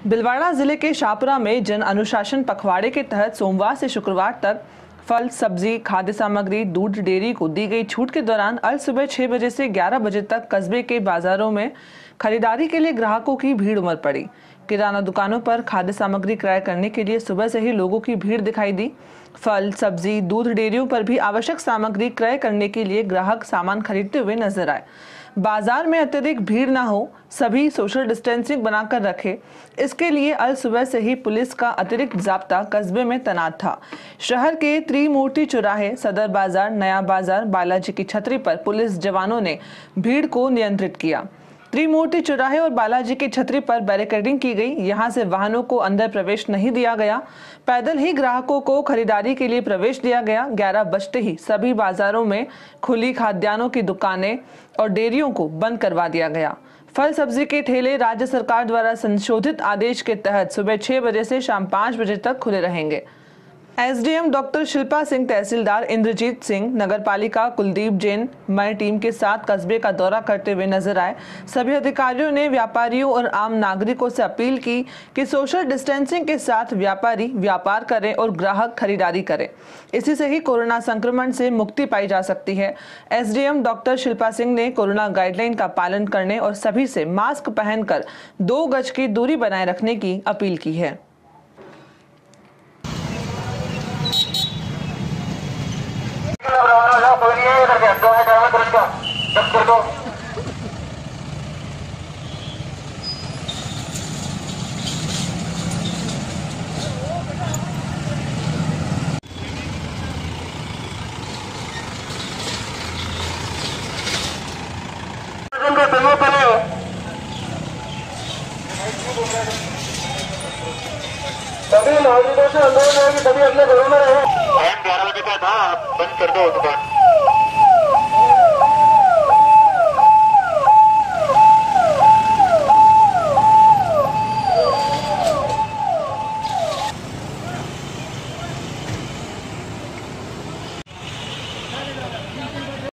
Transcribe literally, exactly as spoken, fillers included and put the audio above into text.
भिलवाड़ा जिले के शाहपुरा में जन अनुशासन पखवाड़े के तहत सोमवार से शुक्रवार तक फल, सब्जी, खाद्य सामग्री, दूध डेयरी को दी गई छूट के दौरान अल सुबह छह बजे से ग्यारह बजे तक कस्बे के बाजारों में खरीदारी के लिए ग्राहकों की भीड़ उमड़ पड़ी। किराना दुकानों पर खाद्य सामग्री क्रय करने के लिए सुबह से ही लोगों की भीड़ दिखाई दी। फल, सब्जी, दूध डेयरियों पर भी आवश्यक सामग्री क्रय करने के लिए ग्राहक सामान खरीदते हुए नजर आए। बाजार में अत्यधिक भीड़ न हो, सभी सोशल डिस्टेंसिंग बनाकर रखे, इसके लिए अल सुबह से ही पुलिस का अतिरिक्त जाब्ता कस्बे में तैनात था। शहर के त्रिमूर्ति चौराहे, सदर बाजार, नया बाजार, बालाजी की छतरी पर पुलिस जवानों ने भीड़ को नियंत्रित किया। त्रिमूर्ति चौराहे और बालाजी की छतरी पर बैरिकेडिंग की गई। यहां से वाहनों को अंदर प्रवेश नहीं दिया गया। पैदल ही ग्राहकों को खरीदारी के लिए प्रवेश दिया गया। ग्यारह बजते ही सभी बाजारों में खुली खाद्यान्नों की दुकानें और डेयरियों को बंद करवा दिया गया। फल सब्जी के ठेले राज्य सरकार द्वारा संशोधित आदेश के तहत सुबह छह बजे से शाम पाँच बजे तक खुले रहेंगे। एसडीएम डॉक्टर शिल्पा सिंह, तहसीलदार इंद्रजीत सिंह, नगरपालिका कुलदीप जैन मई टीम के साथ कस्बे का दौरा करते हुए नजर आए। सभी अधिकारियों ने व्यापारियों और आम नागरिकों से अपील की कि सोशल डिस्टेंसिंग के साथ व्यापारी व्यापार करें और ग्राहक खरीदारी करें। इसी से ही कोरोना संक्रमण से मुक्ति पाई जा सकती है। एसडीएम डॉक्टर शिल्पा सिंह ने कोरोना गाइडलाइन का पालन करने और सभी से मास्क पहनकर दो गज की दूरी बनाए रखने की अपील की है। सभी नागरिकों से अनुरोध है कि सभी अपने घरों में रहें। ग्यारह बजे का था, बंद कर दो दुकान।